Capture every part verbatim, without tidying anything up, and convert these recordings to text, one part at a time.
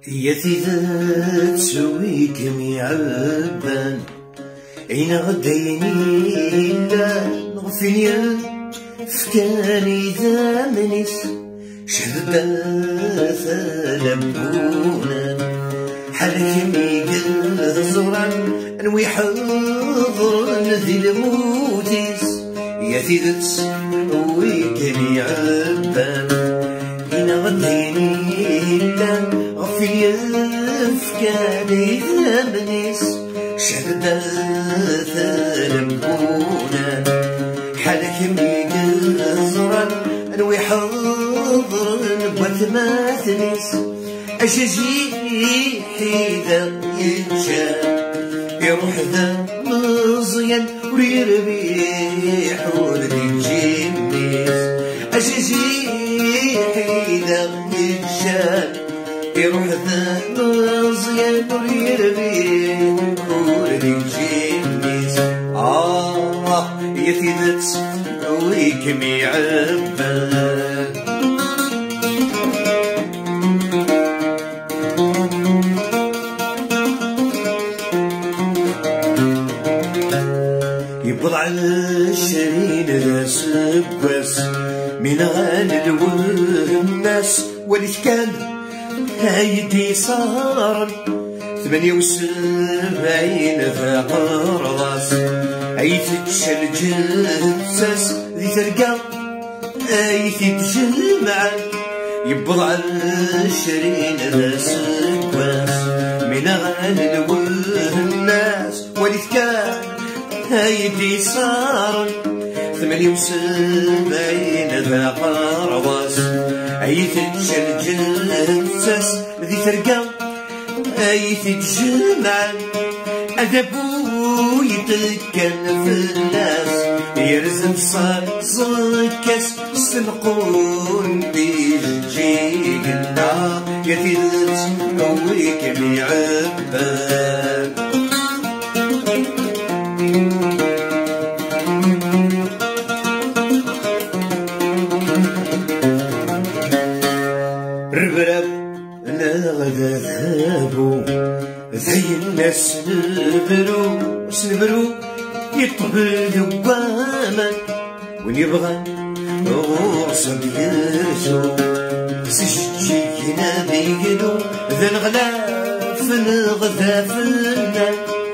يا تيدا تسويكم يعبان أين غديني إلا نغفيا فكاني ذا منيس شهدا ثلبونا حالك ميقل زران نوي حضر ذي الموتيس يا تيدا تسويكم يعبان أين غديني إلا غفيا فكاني ذا منيس شهدا ثلبونا حالك ميقل زران نوي حضر نبوات ما تنيس أشجي حيدا يتشان يروح ذا مزيان ويربيح وردي جيميس أشجي حيدا يتشان يروح ذا مزيان ويربيح وردي جيميس آه يا تيدا تسويكم يعبان يبضع الشرين راس بس من غالي الناس وليت كان هايدي صار ثمانية وسبعين ذا راس أيث الجساس ذي تلقى أيث تجمع يبضع الشرين راس بس من غالي الناس وليت كان هايدي صار ثمانية وسبعين ذا قرواس أيث الجساس ذي ترقى أيث تجمع أذبو يتكن في الناس يرزم صار صكس سنقون بيجينا يا تيدا تسويكم يعبان ربرب نغدا ذابو زي الناس نبرو سنبرو يطبل دوامة وين يبغى غرصة بيرسو سجينا بيقلو ذا الغلاف نغدا فلنا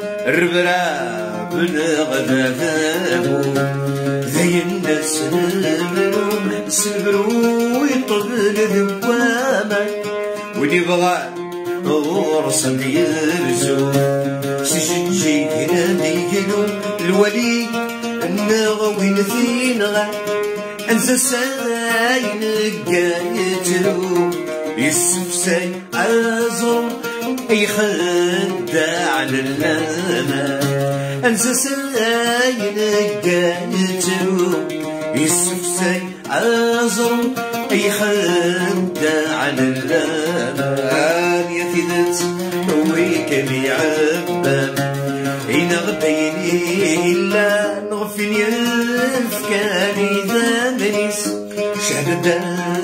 ربرب نغدا ذابو زي الناس نبرو سنبرو يطبل دوامة وين يبغى غرصة بيرسو سجينا بيقلو الولي النغوين ثينغا انسى ساين قايتلو يسف ساي ازر اي خداع للانا انسى ساين قايتلو يسف ساي ازر اي خداع للانا يا تيدا تسويكم يعبان إن غديني إلا نغفني الفكاني ذا منيس شهدا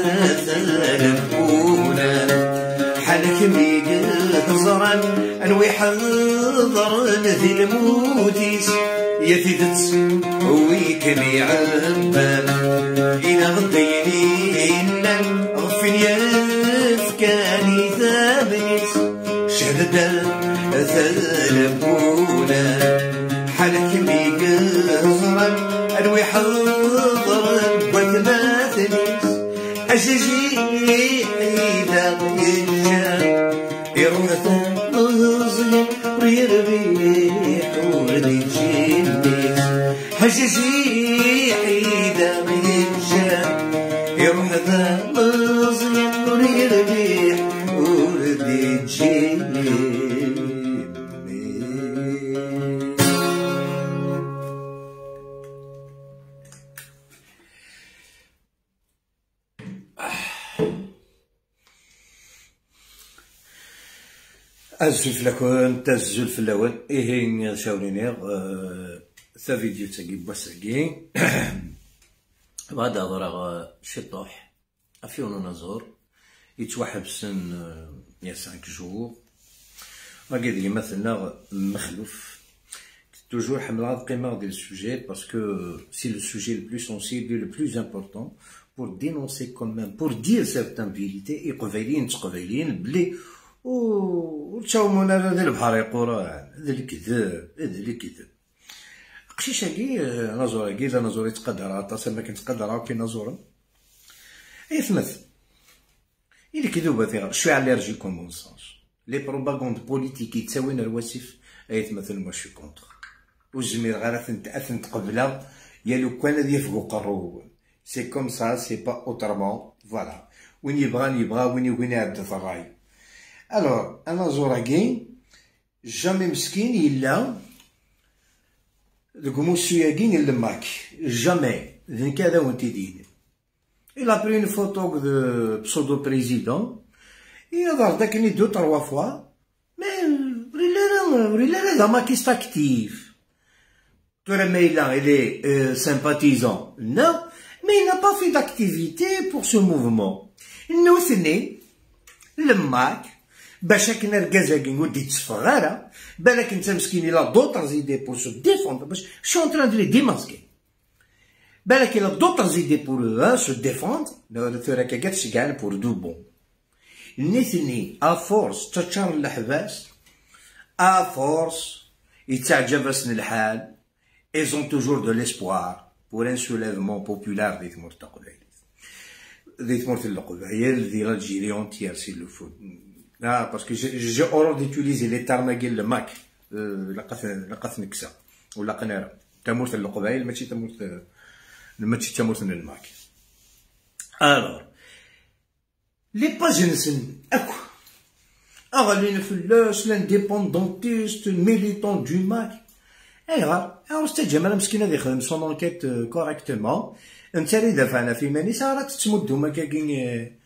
ثلبونا حالك ميقل زران أنوي حضر ذي الموتيس يا تيدا تسويكم يعبان إن غديني إلا نغفني الفكاني ذا منيس شهدا ثلبونا حالك ميقل زران أنوي حضر بوات تنيس أشجي حيدا يجان يروح ذا مزيان ويربيح وردي جيميس أشجي حيدا يجان يروح ذا مزيان ويربيح وردي جيميس أزل لكم تزل في الأول إيه شاوليني أه ثا فيديو تاقي بواساقي بعد ضرغ شطوح أفيون نزور يتوحبسن يا cinq jours هاكا ديما مثلنا مخلوف toujours حمل هاد القيمة ديال السوجي باسكو سي لو سوجي لو بلو سونسيبل لو بلو امبورطون pour dénoncer quand même pour dire certaines vérités قبايلين تقبايلين بلي و تشاومونا هذا البحر يقولوا هذا الكذاب هذا الكذاب قشيشاكي نازوراكي لا نازوري تقدرها طاسه ما كنتقدرها كي نازورا اي ثمث إلي كذوبة ثيغ شوية على ليرجي كون بون سونس لي بروباغوند بوليتيكي تساوين الواسف اي تمثل ما شي كونتر وزمير غير اثن تقبلها يا لو كان هادي يفقو قرو سي كوم سا سي با اوترمون فوالا وين يبغى يبغى وين يبغي يعبد في الراي الوغ انا زوراكي جامي مسكين يلا دوك موسياكين يلماك جامي ذن كذا وانت دين il a pris une photo de pseudo président il a regardé deux trois fois mais il est dans ma liste active tout le mail là il est euh, sympathisant non mais il n'a pas fait d'activité pour ce mouvement nous c'est le mac باش كنا ركازاكين ودي تصفغاره بالك انت مسكين الى دوطر زيدي بور سو ديفوندر باش شو ان تران دو لي ديماسكي بالك الى دوطر زيدي بور سو ديفوند لو ثوراكا كاتش كاع بور دو بون نيثني ا فورس تشار الحباس ا فورس يتعجب اسن الحال ايزون توجور دو ليسبوار بور ان سوليفمون بوبولار دي ثمور القبائل دي ثمور القبائل ديال الجيري اونتيير سي لو فوت لا باسكو جي اورور ديتيليزي لي تارما ديال الماك لقات لقات نكسه ولا قناره تمورت القبائل ماشي تمورت ماشي تمورت الماك الوغ لي باج نسن اكو اغالين فلاش لانديبوندونتيست ميليتون دو ماك ايوا ايوا استجمل مسكين هذا يخدم سون انكيت كوريكتومون انت اللي دافعنا في مانيسا راك تمدو ما كاين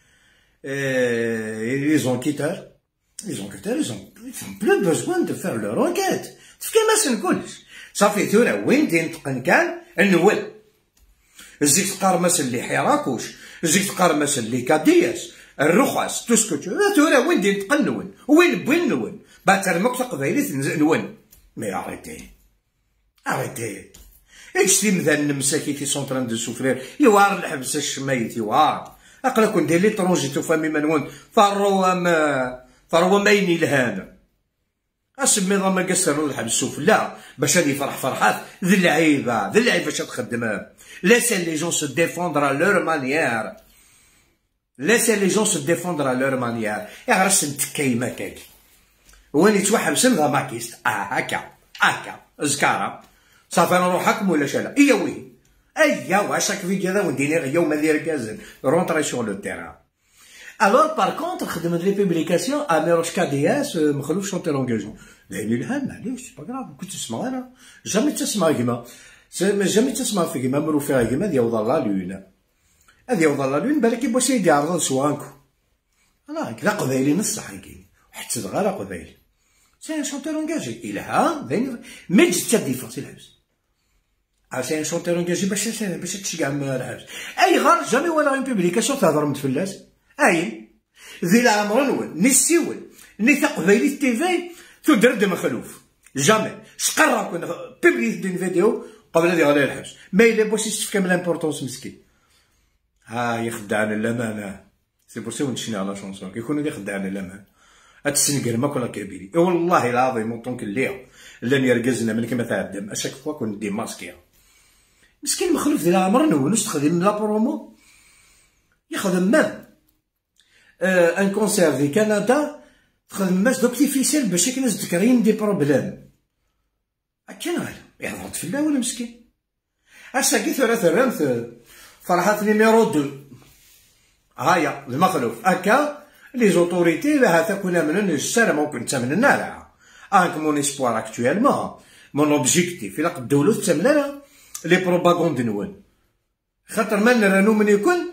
les enquêteurs, les enquêteurs, ils ont, ils ont plus besoin de faire leur enquête. C'est ce que je veux dire. Ça fait tout là, وين دين تقنكان النول. زيك تقارمس اللي حراكوش، زيك تقارمس اللي كادياس، الرخص، تو سكو تو، تو là وين دين تقنون، وين بوين نون. بعد ترمك تقبايلي نون. مي اريتي. اريتي. اكشتي مثلا المساكين كي سون تران دو سوفرير، يوار الحبس الشميت يوار. اقلا كون دير ليترونجي توفامي منون فالروا ما فالروا ما يني لهانا اسمي ضما قسروا الحبس السفلى باش غادي يفرح فرحات ذي اللعيبه ذي اللعيبه باش تخدم لاسا لي جون سو ديفوندر ا لور مانيير لاسا لي جون سو ديفوندر ا لور مانيير يا غرس نتكايما كاكي وين يتوحبس ذا ماكيست اه هكا هكا زكاره صافي نروح حكم ولا شالا ايا وين ايوا شاك فيديو هذا وندير يوم اللي ركازن رونطري سور لو تيران الوغ بار كونتر خدمت لي بوبليكاسيون اميروش كادياس مخلوف شونتير اونجاجون لاني الهام معليش با كراف كنت تسمع انا جامي تسمع كيما جامي تسمع في كيما مرو فيها كيما ديال وضع لا لون هذه وضع لا لون بالك يبغى سيدي يعرض سوانكو انا كذا قبايلي نصح كاين حتى صغار قبايل سي شونتير اونجاجي الها ما جيت ديفونسي الحبس عشان شونتير انجاجي باش باش تشجع الحبس اي غار جامي ولا اون بوبليكاسيون تهضر متفلاس اي ذي العمر نول ني السيول ني تقبايلي تي في تدرد مخلوف جامي شقرا كون بوبليك دين فيديو قبل هذه غادي الحبس ما الا باش يستفكم لامبورطونس مسكين ها يخدعنا الامانه سي بور سي ونشني على شونسون كيكون هذا يخدعنا الامانه هاد السنكر ما كنا كبيري والله العظيم اونطونك اللي لاني ركزنا من كما تعدم اشاك فوا كون دي ماسكيا مسكين مخلوف ديال العمر نون تخدم لا برومو يخدم مام آه ان كونسير في كندا تخدم ماس دوكتيفيسيل باش كاين ناس ذكرين دي بروبليم هكا نهار يهضر تفلا ولا مسكين اشاكي ثلاث رمث فرحات نيميرو دو هايا المخلوف هكا لي زوتوريتي لا تكون من السلام ممكن تمننا لها انك مون اسبوار اكطويلمون مون اوبجيكتيف الا الدوله تمننا لي بروباغوند نون خاطر ما نرانو من يكون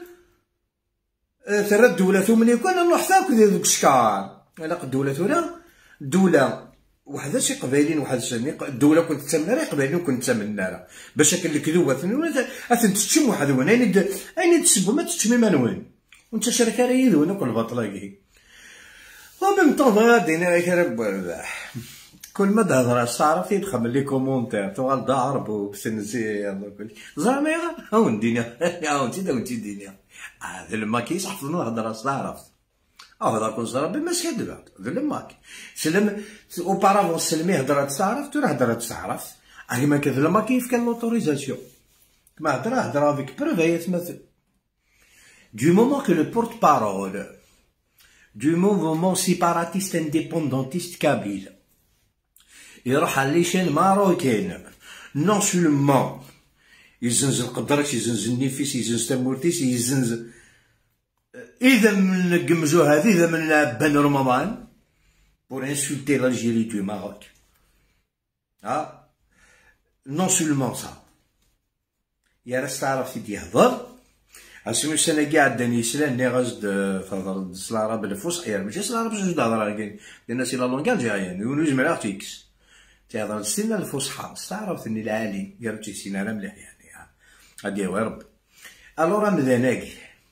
ترى الدولة من يكون نروح حتى كذا دوك الشكار الا الدولة ولا دولة وحده شي قبايلين وحده شي الدولة كنت تسمنا قبايلين كنت تسمنا باش هكا الكذوبة ولا اثن تشم واحد وين اين تسبوا ما تشمي ما نوين وانت شركه راه يدون كل بطله كي وميم طون غادي انا كل ما تهضر الصعرف يدخل لي كومونتير تغال ضارب وبسنزي الله كل زعما هاو ندينا هاو انت داو انت دينا هذا لما كيصحفنو هضر الصعرف اه هذا كون صرا بما كدب هذا لما سلم اوبارافون سلمي هضرات الصعرف تو هضرات الصعرف اي ما كذا لما كيف كان لوتوريزاسيون ما هضره هضره افيك بروف هي تمثل du moment que le porte-parole du mouvement séparatiste indépendantiste kabyle يروح على ليشين ماروكين نون سولمون يزنز القدرات يزنز النفيس يزنز تمورتيس يزنز اذا من قمزو هذه اذا من بن رمضان بور انسولتي l'Algérie du Maroc ها نون سولمون سا يا راس تعرف تيدي يهضر اسمو سنة كاع داني يسلان ني غازد فهضر سلارا بالفصحى يعني ماشي سلارا باش جوج هضر كاين لان سي لا لونغ الجيريان ونجم على تيكس تيهضر السنة الفصحى استعرفتني العالي قالو تيسينا راه مليح يعني هادي هو ربي الورا مذاناكي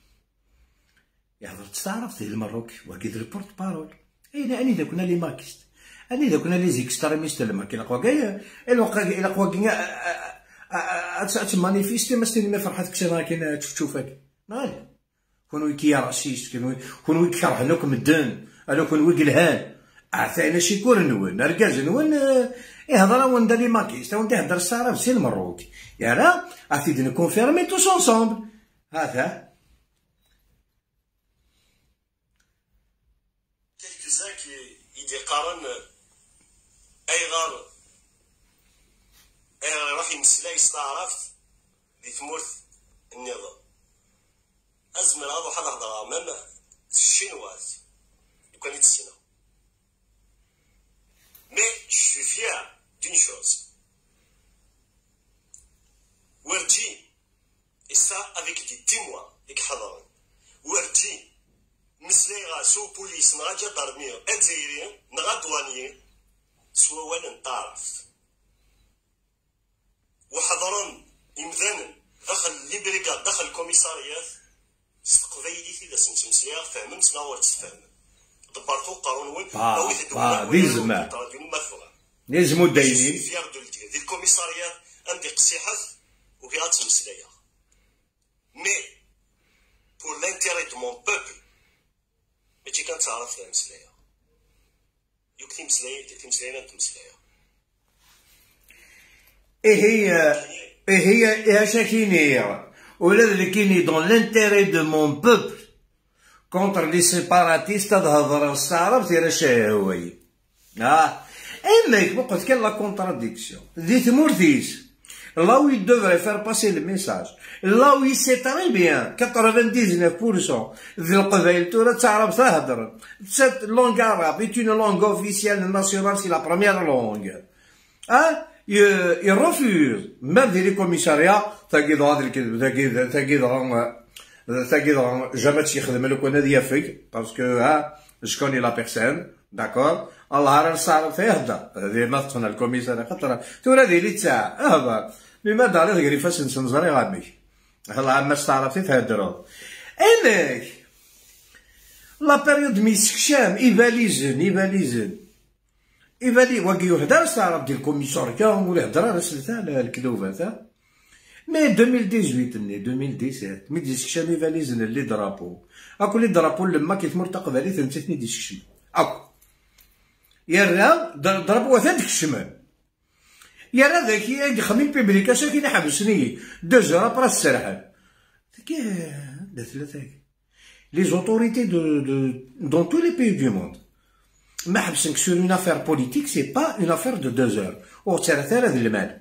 يهضر تستعرفت المروك وكيد البورت بارول اين اني اذا كنا لي ماكست اني اذا كنا لي زيكستريميست لما كاين قواكا الا قواكا تمانيفيستي ما ستني ما فرحتك انا كاين تشوفك مالي كون كي راسيست كون وي كرهناك مدن انا كون وي قلهان عثانا شي كور نون ركاز نون يهضر وين دار لي ماكيست وين تهضر الصرف سي المروك يا راه عرفتي نكونفيرمي توس اونصومبل هذا quelques-uns qui يقارن اي غار اي غار راح يمسلاي استعرفت دي تمورث النظام ازمر هذا واحد هضره مام الشينوات لو كان يتسنى mais je suis fier d'une chose ورجي et ça avec des témoins اللي حضروا ورجي مسلاي غا سو بوليس نغا جدارمية الجزائريين نغا دوانيين سوا ولا نطارف وحضرن يمذنن داخل لي بريكاد داخل الكوميساريات استقبايلي في داس نتمسيا فهمن تناور تفهم دبرتو قانون وين او يدونا ديزما نجمو داينين فيار دو لدير دي الكوميساريات عندي قصيحات وكي غاتمسلايا مي بور لانتيري دو مون بوبل ماشي كنتعرف لها مسلايا يوك تيمسلايا تيمسلايا نتمسلايا ايه هي ايه هي ايه شاكيني ولا اللي كيني دون لانتيري دو مون بوبل كونتر لي سيباراتيست تهضر الصعرب تيرا شهوي اه اما قلت كان لا كونتراديكسيون دي تمورتيس là où il devrait faire passer le message là où il sait très bien quatre-vingt-dix-neuf pour cent ذي القبائل تورا تعرف تهضر cette langue arabe est une langue officielle nationale c'est la première langue ah il refuse même dans les commissariats تلقى هذا الكذب تلقى تلقى تلقى جامي تيخدم لك وانا ديافك باسكو ها شكون لا بيرسون داكور الله راه صار تيهضر هذه ما تقنا الكوميسار خاطر تورا ديالي تاع اه لماذا على غير فاش نسنزري غامي الله ما استعرفتي تهدروا انك لا بيريود ميسكشام ايفاليزن ايفاليزن ايفالي واكي يهدر استعرف ديال الكوميساريا ولا هضر على سلسله الكذوبات مي ألفين وثمانية عشر ني ألفين وسبعطاش مي ديسكشام ايفاليزن اللي ضربو اكو اللي ضربو لما كيتمر تقبالي ثمتني ديسكشم اكو يا راه ضربوا هذاك الشمال يا راه ذاك يخمم بيبليكاسيون كي حبسني دوزور ابرا السرحان كي دا ثلاثه لي زوتوريتي دو دون تو لي بيي دو موند ما حبسنك سور اون افير بوليتيك سي با اون افير دو دوزور او ثلاثه هذا المال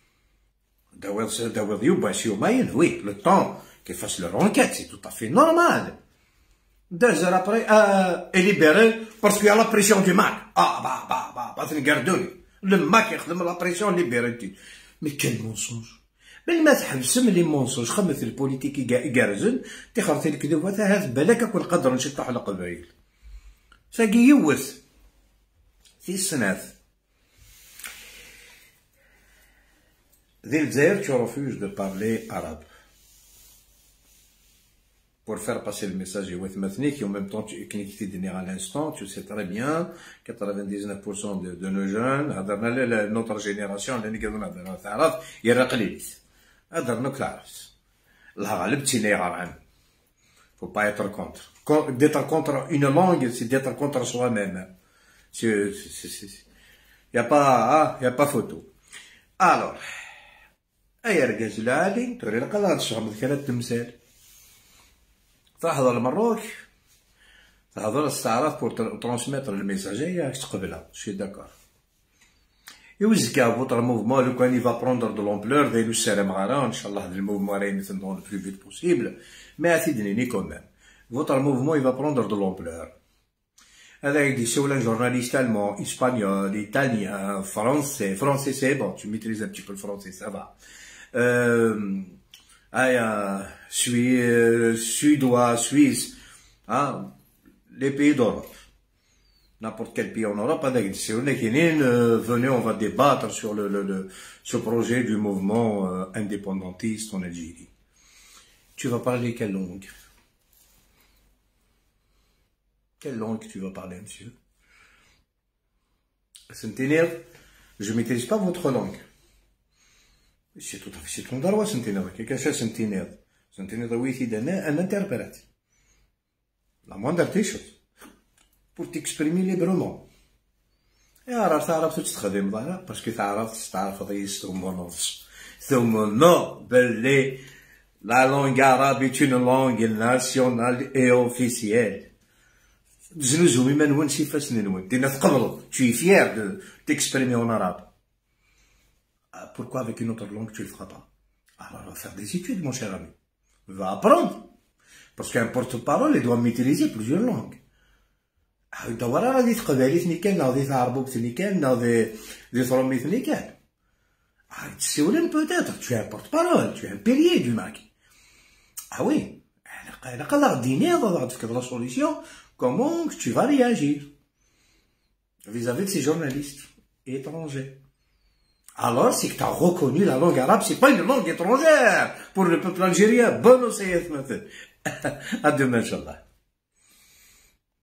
داوود داوود يوباش يومين وي لو طون كيفاش لو رونكات سي تو طافي نورمال deux heures après, euh, est libéré parce qu'il y a la pression du Mac. Ah, bah, bah, bah, bah, c'est une garde. Le Mac, il a la pression libérée. Mais quel mensonge. Mais ما تحبسم لي مونسونج خمث البوليتيك يقارزن تخرط الكذوب هذا بالك كل قدر نشطح على قبايل ساقي يوث في السناث ذي الجزائر tu refuses de parler arabe pour faire passer le message qui en même temps qui donné à l'instant, tu sais très bien, quatre-vingt-dix-neuf pour cent de, de nos jeunes, notre génération, il y a faut pas être contre. D'être contre une langue, c'est d'être contre soi-même. Il n'y a pas, il y a pas photo. Alors, أي رجال العالي توري لك هذا الشغل كان التمثال تحضر المروك تحضر الاستعراض بور ترانسميتر الميساجية تقبلها شي داكور يوزكا فوتر موفمون لو كان يفا بروندر دو لومبلور دايرو السلام غارا ان شاء الله هاد الموفمون راه ينثم دون لو بلو فيت بوسيبل مي عتيدنيني كومام فوتر موفمون يفا بروندر دو لومبلور هذا يدي سولان جورناليست المون اسبانيول ايطاليان فرونسي فرونسي سي بون tu maîtrises un petit peu le français ça va euh ah suédois suisse hein les pays d'Europe n'importe quel pays en Europe هذاك يدي ولا كاينين venez on va débattre sur le le le ce projet du mouvement euh, indépendantiste en Algérie. Tu vas parler quelle langue? Quelle langue tu vas parler, monsieur? Centenaire, je ne maîtrise pas votre langue. C'est tout à fait, c'est ton droit, Centenaire. Quelqu'un fait Centenaire. Centenaire, oui, c'est un interprète. La moindre des choses. Pour t'exprimer librement. Et alors, ça arrive tout de suite, parce que ça arrive, ça arrive, ça arrive, la langue arabe est une langue nationale et officielle. زنوزو مما نون سي فاس نون دينا تقبلو tu es fier de t'exprimer en arabe. Pourquoi avec une autre langue tu le feras pas? Alors va faire des études mon cher ami, va apprendre, parce qu'un porte-parole il doit maîtriser plusieurs langues. دور راه غادي تقبالي ثني كان غادي تعربو ثني كان غادي غادي ترومي ثني كان تسولن peut-être tu es un porte-parole, tu es un pilier du Mali. Ah oui, الا قدر ديني غادي تفكر لا سوليسيون. Comment tu vas réagir vis-à-vis de ces journalistes étrangers? Alors, c'est que tu as reconnu la langue arabe, c'est pas une langue étrangère pour le peuple algérien. Bonne océan, à demain, Inch'Allah.